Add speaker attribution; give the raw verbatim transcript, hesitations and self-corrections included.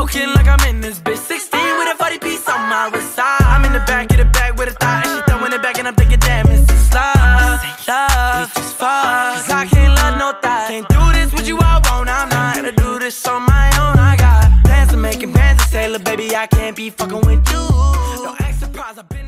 Speaker 1: Smoking like I'm in this bitch. Sixteen with a forty piece on my wrist side. I'm in the back of the bag with a thought, and she throwing it back, and I'm thinking, damn, it's just love. Say love, we just fuck. Cause I can't love no thought. Can't do this with you, I won't. I'm not gonna do this on my own. I got plans to making plans to say, look, baby, I can't be fucking with you. No extra prize, I've been